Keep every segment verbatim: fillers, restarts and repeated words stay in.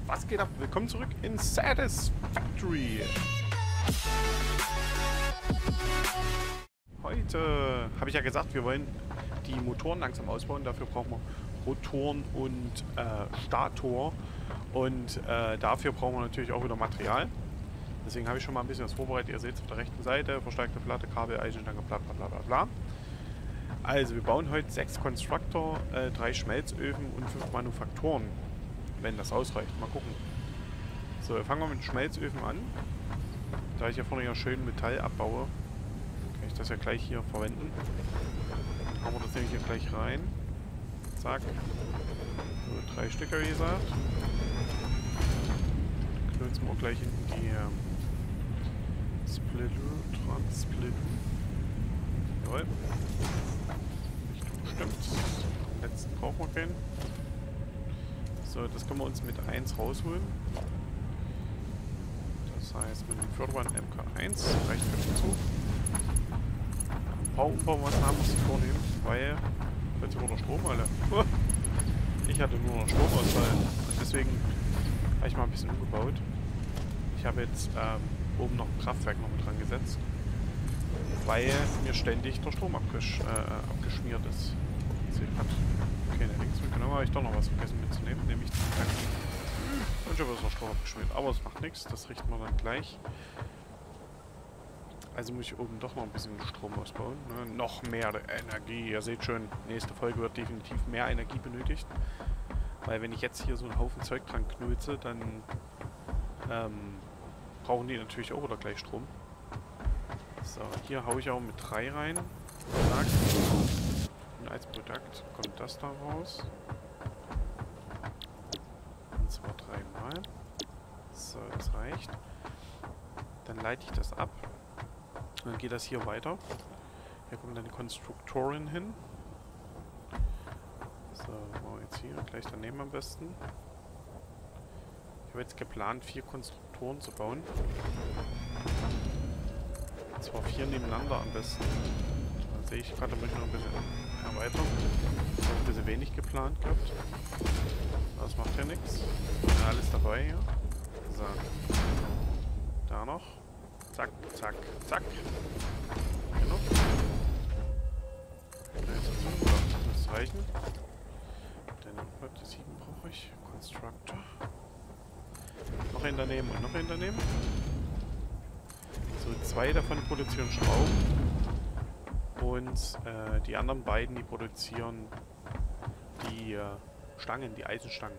Was geht ab? Willkommen zurück in Satisfactory. Heute habe ich ja gesagt, wir wollen die Motoren langsam ausbauen. Dafür brauchen wir Rotoren und äh, Stator. Und äh, dafür brauchen wir natürlich auch wieder Material. Deswegen habe ich schon mal ein bisschen was vorbereitet. Ihr seht es auf der rechten Seite. Verstärkte Platte, Kabel, Eisenstange, bla bla bla bla bla. Also wir bauen heute sechs Constructor, äh, drei Schmelzöfen und fünf Manufaktoren. Wenn das ausreicht. Mal gucken. So, wir fangen mal mit Schmelzöfen an. Da ich ja vorne ja schön Metall abbaue, kann ich das ja gleich hier verwenden. Dann hauen wir das nämlich hier gleich rein. Zack. So, drei Stück, wie gesagt. Knüllen wir auch gleich hinten die ähm, Splitter dran. Splitter. Jawohl. Richtung stimmt. Den letzten brauchen wir keinen. So, das können wir uns mit eins rausholen. Das heißt, mit dem Förderband M K eins reicht für den Zug. Ein paar Umbaumaßnahmen muss ich vornehmen, weil plötzlich wurde Strom alle. Ich hatte nur noch Stromausfall und deswegen habe ich mal ein bisschen umgebaut. Ich habe jetzt ähm, oben noch ein Kraftwerk noch mit dran gesetzt, weil mir ständig der Strom abgesch äh, abgeschmiert ist. Deswegen hat okay, der links mitgenommen, habe ich doch noch was vergessen mitzunehmen, nämlich den Tanken. Und schon ist der Strom abgeschmiert, aber es macht nichts, das richten wir dann gleich. Also muss ich oben doch noch ein bisschen Strom ausbauen. Ne? Noch mehr Energie, ihr seht schon, nächste Folge wird definitiv mehr Energie benötigt. Weil wenn ich jetzt hier so einen Haufen Zeug dran knulze, dann ähm, brauchen die natürlich auch wieder gleich Strom. So, hier haue ich auch mit drei rein. Zack. Und als Produkt kommt das da raus. Und zwar dreimal. So, das reicht. Dann leite ich das ab. Und dann geht das hier weiter. Hier kommt dann die Konstruktorin hin. So, machen wir jetzt hier gleich daneben am besten. Ich habe jetzt geplant, vier Konstruktoren zu bauen. Und zwar vier nebeneinander am besten. Da sehe ich gerade, da möchte ich noch ein bisschen erweitern. Ich habe ein bisschen wenig geplant gehabt. Das macht ja nichts. Ja, alles dabei hier. So. Da noch. Zack, zack, zack. Genau. Das müsste reichen. Dann die sieben brauche ich. Constructor. Noch einen daneben und noch einen daneben. So, zwei davon produzieren Schrauben. Und äh, die anderen beiden, die produzieren die äh, Stangen, die Eisenstangen.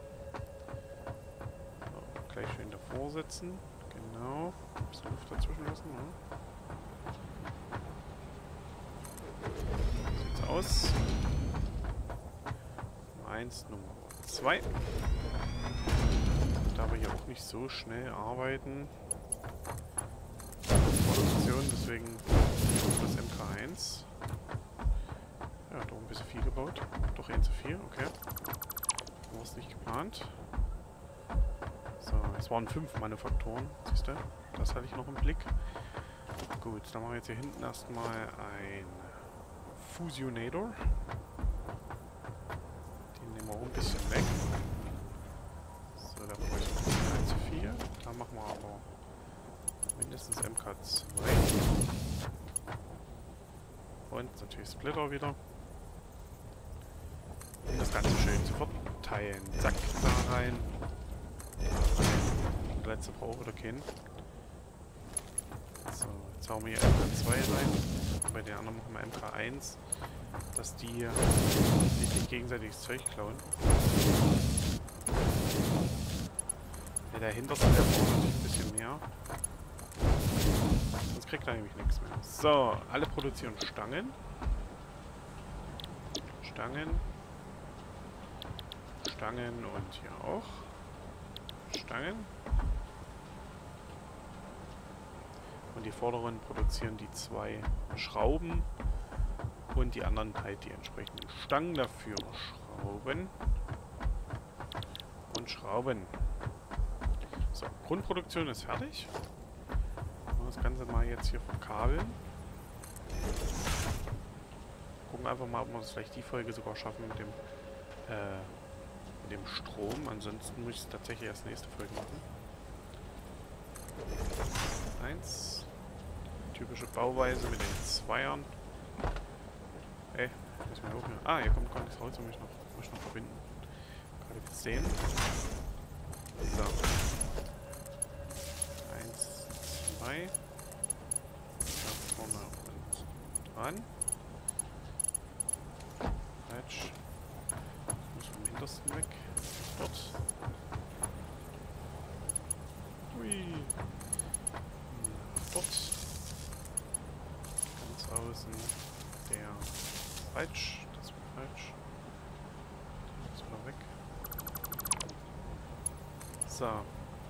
So, gleich schön davor setzen. Genau. Ein bisschen Luft dazwischen lassen. Ne? So sieht's aus. Nummer eins, Nummer zwei. Da wir hier auch nicht so schnell arbeiten. Produktion, deswegen das M K eins. Ja, doch ein bisschen viel gebaut. Doch ein zu viel, okay. War es nicht geplant. So, es waren fünf Manufaktoren, siehst du? Das hatte ich noch im Blick. Gut, dann machen wir jetzt hier hinten erstmal ein Fusionator. Den nehmen wir auch ein bisschen weg. So, da brauche ich noch ein zu viel. Da machen wir aber mindestens M K zwei. Und natürlich Splitter wieder. Um das Ganze schön zu verteilen. Zack, da rein. Da rein. Der letzte braucht oder keinen. So, jetzt hauen wir hier M K zwei rein. Bei den anderen machen wir M K eins. Dass die sich nicht gegenseitig das Zeug klauen. Ja, der hinterste, der braucht natürlich ein bisschen mehr. Sonst kriegt er nämlich nichts mehr. So, alle produzieren Stangen. Stangen. Stangen und hier auch. Stangen. Und die vorderen produzieren die zwei Schrauben. Und die anderen halt die entsprechenden Stangen dafür. Schrauben. Und Schrauben. So, Grundproduktion ist fertig. Das Ganze mal jetzt hier verkabeln. Gucken einfach mal, ob wir es vielleicht die Folge sogar schaffen mit dem äh, dem Strom. Ansonsten muss ich es tatsächlich erst nächste Folge machen. Eins. Typische Bauweise mit den Zweiern. Ey, muss man auch hier. Ah, hier kommt gar nichts raus, muss ich noch, muss ich noch verbinden. Gerade gesehen. So. Eins, zwei. Da vorne und dran. Falsch. Muss vom hintersten weg. Dort. Hui. Dort. Ganz außen. Der. Falsch. Das war falsch. Das war weg. So. Dann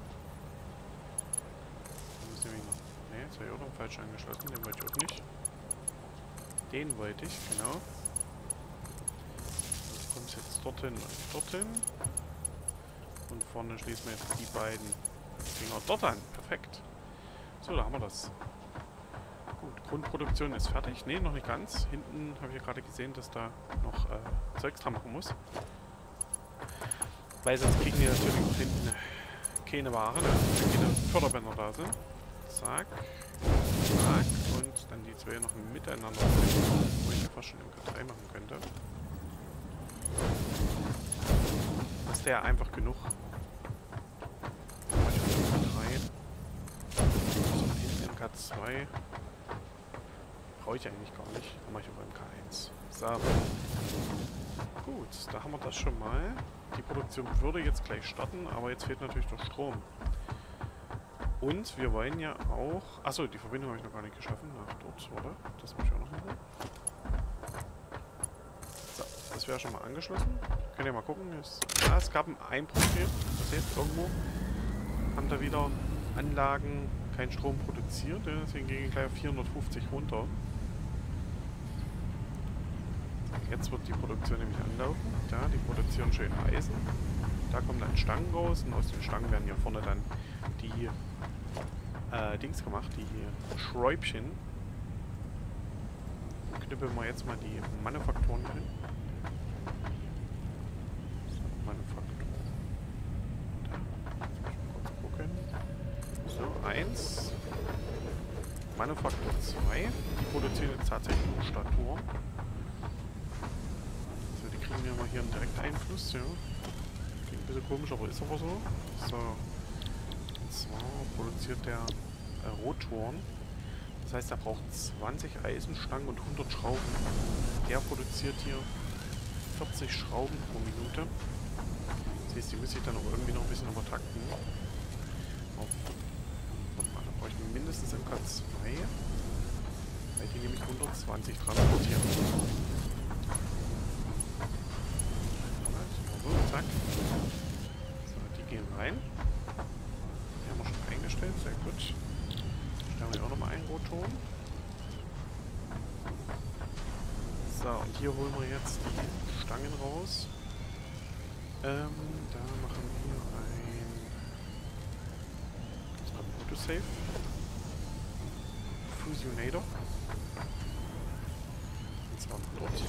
müssen wir noch. Ne, jetzt habe ich auch noch falsch angeschlossen. Den wollte ich auch nicht. Den wollte ich, genau. Du kommst jetzt dorthin und dorthin. Und vorne schließen wir jetzt die beiden Dinger dort an. Perfekt. So, da haben wir das. Gut, Grundproduktion ist fertig. Ne, noch nicht ganz. Hinten habe ich ja gerade gesehen, dass da noch äh, Zeugs dran machen muss. Weil sonst kriegen die natürlich auch hinten keine Ware, ne? Wenn keine Förderbänder da sind. Zack. Zack. Und dann die zwei noch miteinander, wo ich ja fast schon M K drei machen könnte. Das ist der einfach genug. Mach ich auf M K drei. So, hinten M K zwei. Brauche ich eigentlich gar nicht. Dann mache ich auf M K eins. So. Gut, da haben wir das schon mal. Die Produktion würde jetzt gleich starten, aber jetzt fehlt natürlich der Strom. Und wir wollen ja auch... Achso, die Verbindung habe ich noch gar nicht geschaffen. Nach dort, oder? Das muss ich auch noch machen. So, das wäre schon mal angeschlossen. Könnt ihr mal gucken. Es, ja, es gab ein Problem. Das heißt, irgendwo haben da wieder Anlagen keinen Strom produziert. Ja, deswegen ging ich gleich auf vierhundertfünfzig runter. Jetzt wird die Produktion nämlich anlaufen. Da, die produzieren schön Eisen. Da kommen dann Stangen raus und aus den Stangen werden hier vorne dann die äh, Dings gemacht, die Schräubchen. Knüppeln wir jetzt mal die Manufakturen hin. So, Manufaktur. Da, kurz gucken. So, eins. Manufaktur zwei. Die produzieren jetzt tatsächlich nur Staturen. Kriegen wir mal hier einen direkten Einfluss, ja. Klingt ein bisschen komisch, aber ist aber so. So. Und zwar produziert der äh, Rotoren. Das heißt, er braucht zwanzig Eisenstangen und hundert Schrauben. Der produziert hier vierzig Schrauben pro Minute. Das heißt, die muss ich dann auch irgendwie noch ein bisschen übertakten. Auf, da brauche ich mindestens M K zwei, weil die nämlich hundertzwanzig transportieren. Zack. So, die gehen rein. Die haben wir schon eingestellt, sehr gut. Stellen wir auch nochmal einen Rotoren. So, und hier holen wir jetzt die Stangen raus. Ähm, da machen wir ein... Das kommt ein Autosave. Fusionator. Und zwar dort.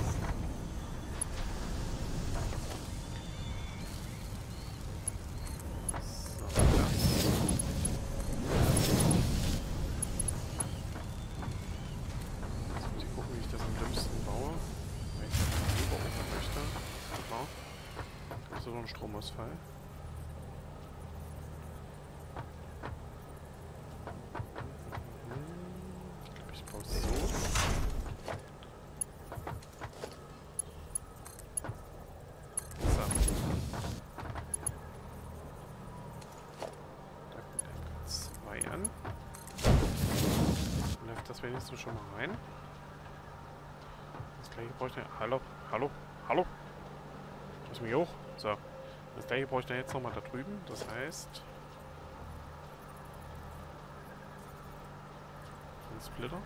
Stromausfall. Ich glaube, ich baue es so. So. Da kommt M K zwei an. Läuft das wenigstens schon mal rein. Das gleiche brauche ich nicht. Hallo, hallo, hallo. Lass mich hoch. So. Das gleiche brauche ich dann jetzt nochmal da drüben. Das heißt... Ein Splitter.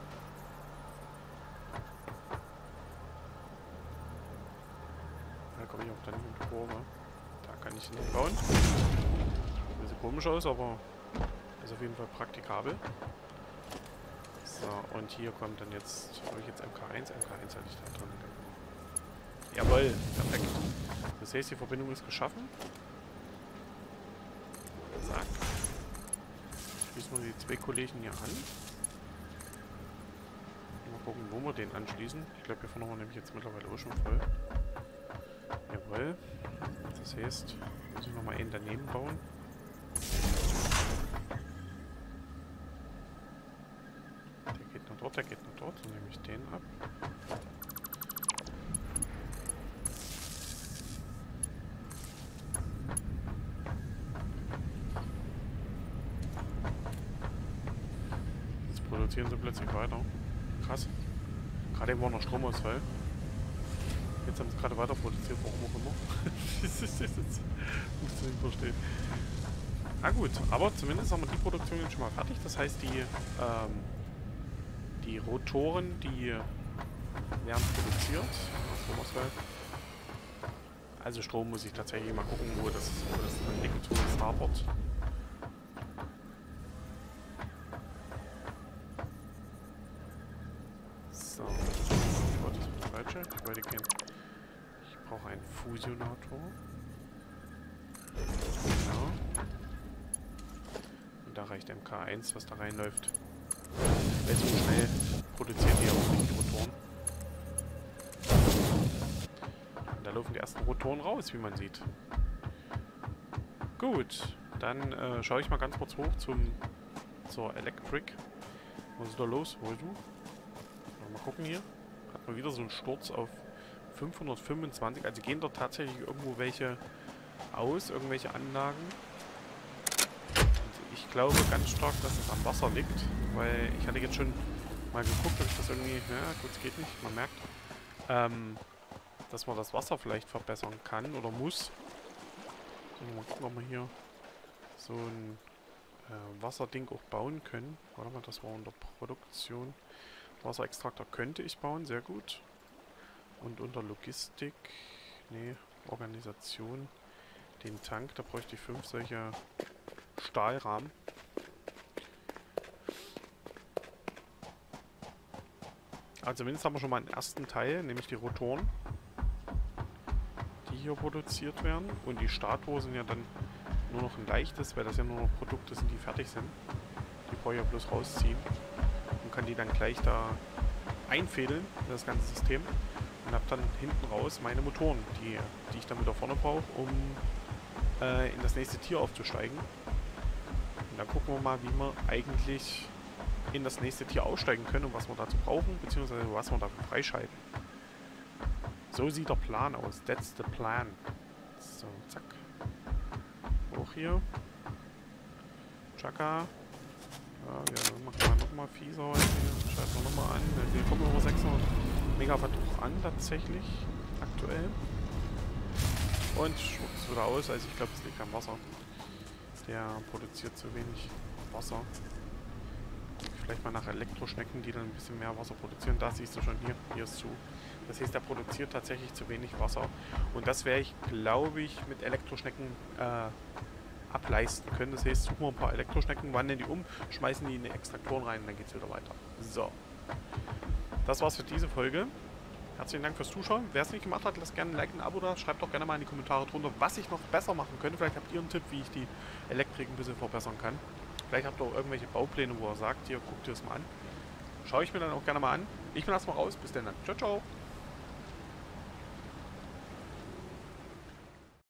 Da komme ich auch dann in die Kurve. Da kann ich ihn bauen. Sieht ein bisschen komisch aus, aber ist auf jeden Fall praktikabel. So, und hier kommt dann jetzt... Habe ich jetzt M K eins? M K eins hatte ich da drin. Jawohl, perfekt. Das heißt, die Verbindung ist geschaffen. Zack. Schließen wir die zwei Kollegen hier an. Mal gucken, wo wir den anschließen. Ich glaube, hier vorne haben wir nämlich jetzt mittlerweile auch schon voll. Jawohl. Das heißt, muss ich nochmal einen daneben bauen. Der geht nach dort, der geht nach dort. Dann nehme ich den ab. Jetzt produzieren sie plötzlich weiter. Krass. Gerade eben war noch Stromausfall. Jetzt haben sie gerade weiter produziert, warum auch immer. Das ist jetzt nicht verstehen. Na gut, aber zumindest haben wir die Produktion jetzt schon mal fertig. Das heißt, die, ähm, die Rotoren, die werden produziert. Stromausfall. Also Strom muss ich tatsächlich mal gucken, wo das, wo das dann liegt, wo das hapert. So, ich wollte das falsche. Ich wollte gehen. Ich brauche einen Fusionator. Genau. Und da reicht M K eins, was da reinläuft. Weil so schnell produziert die auch nicht die Rotoren. Und da laufen die ersten Rotoren raus, wie man sieht. Gut, dann äh, schaue ich mal ganz kurz hoch zum zur Electric. Was ist da los? Wo ist du? Mal gucken hier. Hat man wieder so einen Sturz auf fünfhundertfünfundzwanzig. Also gehen dort tatsächlich irgendwo welche aus, irgendwelche Anlagen. Und ich glaube ganz stark, dass es am Wasser liegt, weil ich hatte jetzt schon mal geguckt, ob ich das irgendwie, ja gut, es geht nicht, man merkt, ähm, dass man das Wasser vielleicht verbessern kann oder muss. So, mal gucken, ob wir hier so ein äh, Wasserding auch bauen können. Warte mal, das war unter Produktion. Wasserextraktor könnte ich bauen, sehr gut. Und unter Logistik, nee, Organisation, den Tank, da bräuchte ich fünf solche Stahlrahmen. Also zumindest haben wir schon mal einen ersten Teil, nämlich die Rotoren, die hier produziert werden. Und die Statuen sind ja dann nur noch ein leichtes, weil das ja nur noch Produkte sind, die fertig sind. Die brauche ich ja bloß rausziehen. Und kann die dann gleich da einfädeln, das ganze System. Und habe dann hinten raus meine Motoren, die, die ich dann wieder vorne brauche, um äh, in das nächste Tier aufzusteigen. Und dann gucken wir mal, wie wir eigentlich in das nächste Tier aussteigen können und was wir dazu brauchen, beziehungsweise was wir dafür freischalten. So sieht der Plan aus. That's the plan. So, zack. Hoch hier. Chaka. Ja, wir machen mal nochmal fieser heute. Schalten wir nochmal an. Wir kommen über sechshundert Megawatt an, tatsächlich. Aktuell. Und schwupps wieder aus. Also ich glaube, es liegt am Wasser. Der produziert zu wenig Wasser. Vielleicht mal nach Elektroschnecken, die dann ein bisschen mehr Wasser produzieren. Da siehst du schon hier. Hier ist zu. Das heißt, der produziert tatsächlich zu wenig Wasser. Und das werde ich, glaube ich, mit Elektroschnecken äh, ableisten können. Das heißt, suchen wir ein paar Elektroschnecken, wandeln die um, schmeißen die in die Extraktoren rein und dann geht es wieder weiter. So. Das war's für diese Folge. Herzlichen Dank fürs Zuschauen. Wer es nicht gemacht hat, lasst gerne ein Like, ein Abo da. Schreibt doch gerne mal in die Kommentare drunter, was ich noch besser machen könnte. Vielleicht habt ihr einen Tipp, wie ich die Elektrik ein bisschen verbessern kann. Vielleicht habt ihr auch irgendwelche Baupläne, wo ihr sagt, hier, guckt ihr es mal an. Schaue ich mir dann auch gerne mal an. Ich bin erstmal raus. Bis dann. Ciao, ciao.